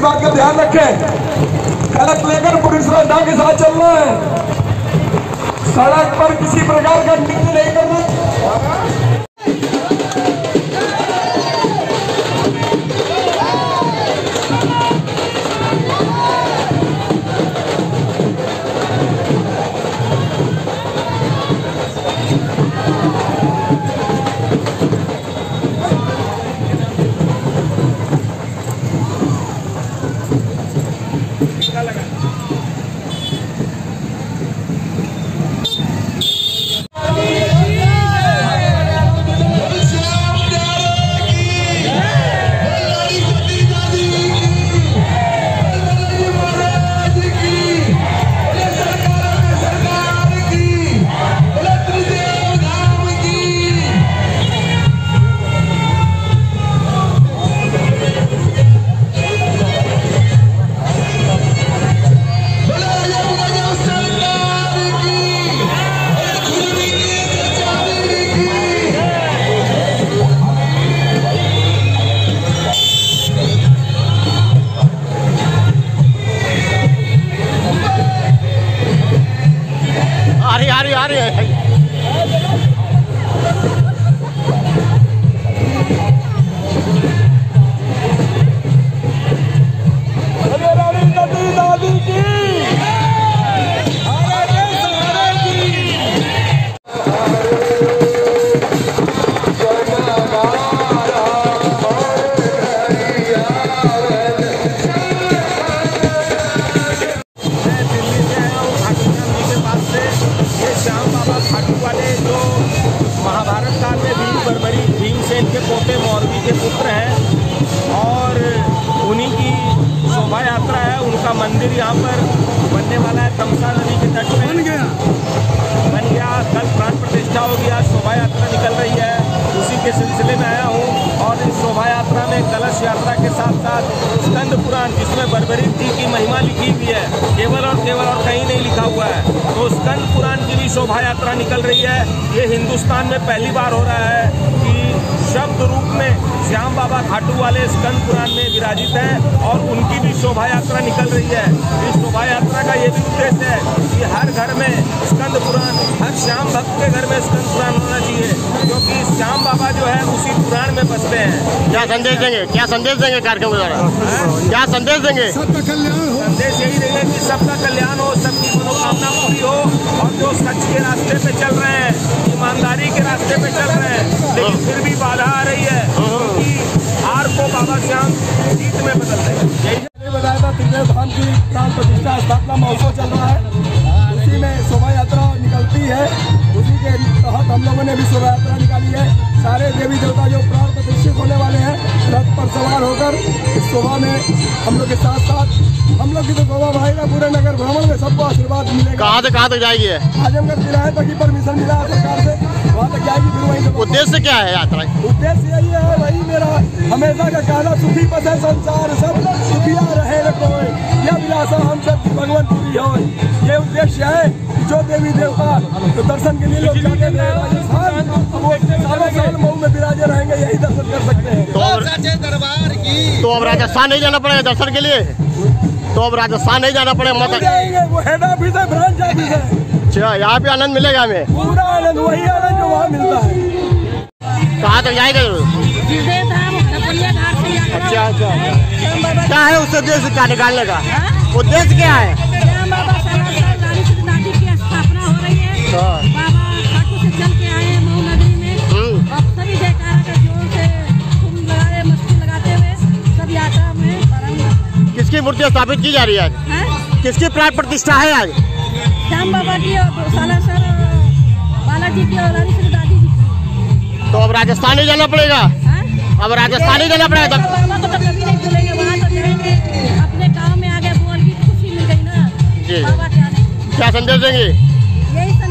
बात का ध्यान रखें, कलश लेकर पूरी श्रद्धा के साथ चलना है। सड़क पर किसी प्रकार का नृत्य नहीं करना। आ रही है। महाभारत काल में भीमसेन के पोते मौरवी के पुत्र हैं और उन्हीं की शोभा यात्रा है। उनका मंदिर यहाँ पर बनने वाला है, तमसा नदी के तट में बन गया। कल प्राण प्रतिष्ठा होगी, आज शोभा यात्रा निकल रही है, उसी के सिलसिले में आया हूँ। और इस शोभा यात्रा में कलश यात्रा के साथ साथ स्कंद पुराण, जिसमें बर्बरीक जी की महिमा लिखी हुई है, केवल और कहीं नहीं लिखा हुआ है, तो स्कंद पुराण की भी शोभा यात्रा निकल रही है। ये हिंदुस्तान में पहली बार हो रहा है कि शब्द रूप में श्याम बाबा खाटू वाले स्कंद पुराण में विराजित हैं और उनकी भी शोभा यात्रा निकल रही है। इस शोभा यात्रा का ये भी उद्देश्य है कि हर घर में स्कंद पुराण, हर श्याम भक्त के घर में स्कंद पुराण होना चाहिए, क्योंकि श्याम बाबा जो है उसी पुराण में बसते हैं। क्या संदेश देंगे, क्या संदेश देंगे कार्यक्रम के द्वारा, क्या संदेश देंगे? सबका कल्याण हो। संदेश यही देंगे कि सबका कल्याण हो, सबकी मनोकामना पूरी हो, और जो सच के रास्ते पे चल रहे हैं, ईमानदारी के रास्ते पे चल रहे हैं, लेकिन फिर भी बाधा आ रही है, क्योंकि हार को बाबा श्याम जीत में बदल रहे हैं। यही बताया था, त्रिदेव धाम की प्राण प्रतिष्ठा स्थापना महोत्सव चल रहा है, उसी में शोभा यात्रा निकलती है। उसी के तहत हम लोगों ने भी शोभा यात्रा निकाली है। सारे देवी देवता जो प्राण प्रतिष्ठित होने वाले हैं, रथ पर सवार होकर इस शोभा में हम लोग के साथ साथ हम लोग की तो शोभा भाईगा पूरे नगर भ्रमण में सबको आशीर्वाद मिलेगा। कहाँ तक जाएगी? आजमगढ़ जिला है, तक परमिशन मिला है सरकार से, वहाँ तक जाएगी। फिर वही उद्देश्य क्या है यात्रा? उद्देश्य यही है, वही मेरा हमेशा का कहना, सुखी बसे संसार सब सुखिया रहे कोई, यह विलासा हम सब की भगवान पूरी हो। ये उद्देश्य है, जो देवी देवता तो दर्शन के लिए लोग जाते हैं राजस्थान, वो सालों साल मऊ में विराजे रहेंगे, यही दर्शन कर सकते हैं। दरबार की तो अब राजस्थान नहीं जाना पड़ेगा दर्शन के लिए? तो अब राजस्थान नहीं जाना पड़ेगा, मतलब जाएंगे, वो हेड ऑफिस है, ब्रांच ऑफिस है। अच्छा, यहाँ पे आनंद मिलेगा हमें? पूरा आनंद, वही आनंद जो वहाँ मिलता है। कहाँ तक जाएगा? अच्छा अच्छा, क्या है उस उद्देश्य का निकालने का? उद्देश्य क्या है? श्याम बाबा रानी सीताजी की स्थापना हो रही है। बाबा खाटू से चल के आए हैं मऊ नगरी में, और सभी जयकारा का जोर से धूम लगाए, मस्ती लगाते हुए सब यात्रा में प्रारंभ। किसकी मूर्ति स्थापित की जा रही है आज? किसकी प्राण प्रतिष्ठा है आज? श्याम बाबा की और सालासर बालाजी की और रानी सीताजी की। तो अब राजस्थान नहीं जाना पड़ेगा? अब राजस्थान नहीं जाना पड़ेगा? बाबा को तो कभी नहीं भूलेंगे, वहाँ तो जाएंगे, अपने गाँव में आगे बोल की खुशी मिल गई ना। जी, बाबा क्या नहीं, क्या संदेश देंगे? यही